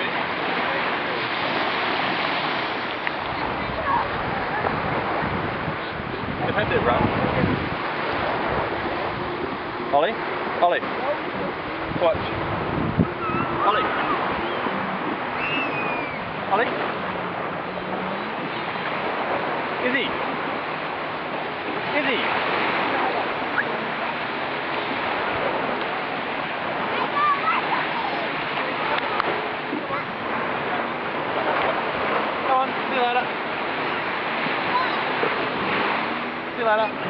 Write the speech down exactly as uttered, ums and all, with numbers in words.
Defend it, Brad. Ollie? Ollie? Watch. Ollie? Ollie? Izzy? Izzy? Come on, see you later. See you later.